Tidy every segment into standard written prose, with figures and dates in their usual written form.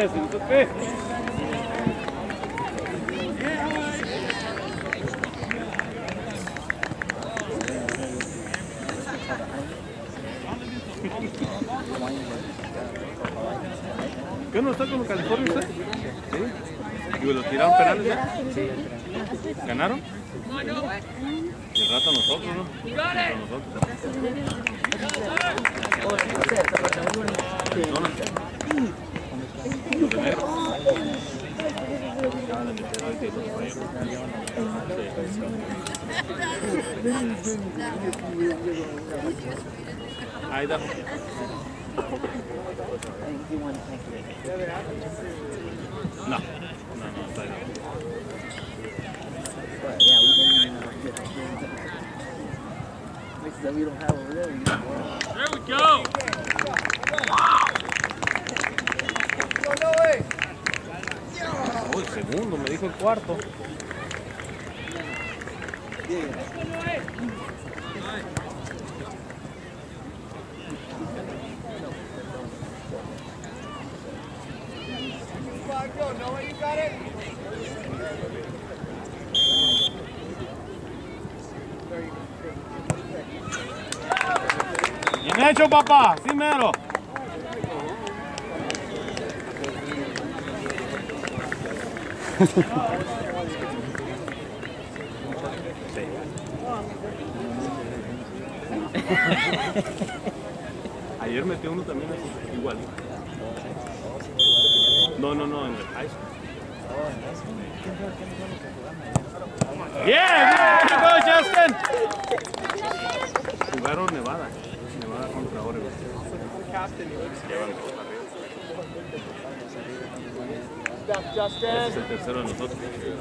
niñas, ¿usted? ¿Qué no está con California usted? Sí. ¿Y los tiraron penales ya? Sí. ¿Ganaron? Y el rato nosotros, ¿no? Ahí da. No, está bien. That we don't have over there. There we go. Oh, el segundo, me dijo el cuarto. Bien hecho, papá, sí mero. Ayer metió uno también así, igual. No, en el high school. Yeah, there you go, Justin. Jugaron Nevada contra Oregon. Ese es el tercero de nosotros.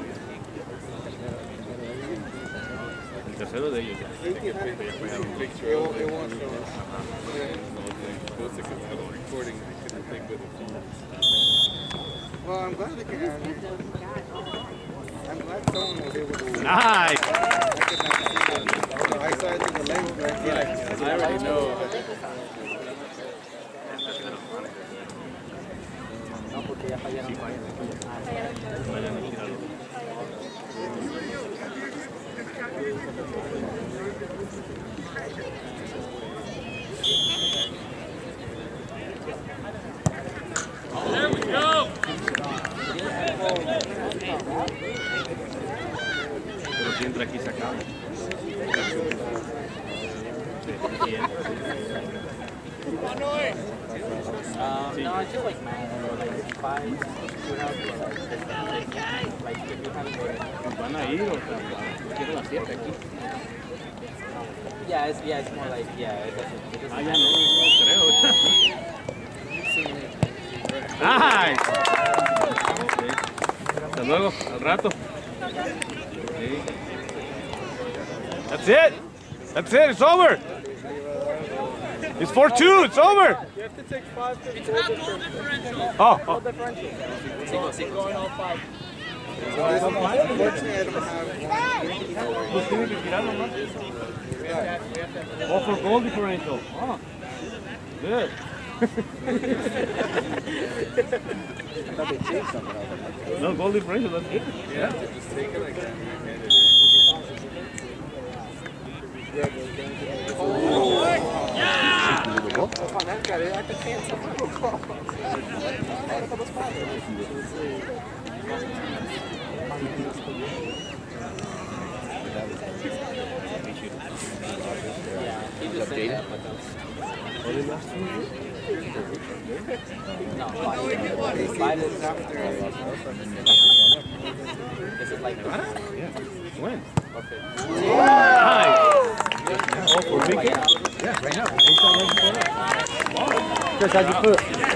El tercero de ellos ya. Well, I'm glad they can. I'm glad someone was able to. Nice. I saw it in the label, but I already know. No, porque ya fallaron. There we go. Pero si entra aquí se acaba. No, I feel like five shootouts, like if you have Van a ir o sea, quiero la 7 aquí. yeah, it's more like it doesn't Ah, ya no creo. ¡Ay! Hasta luego, al rato. Sí. That's it. It's over. It's 4-2. It's over. You have to take 5 to It's not goal differential. Oh. differential. Going all 5. Unfortunately, I don't have. Oh, for goal differential. Oh, good. No, goal differential, that's good. Yeah. No, 5 is after. This is like Yeah. When? okay. Nice. Oh, for weekend? Yeah, right now. Chris, how'd you put?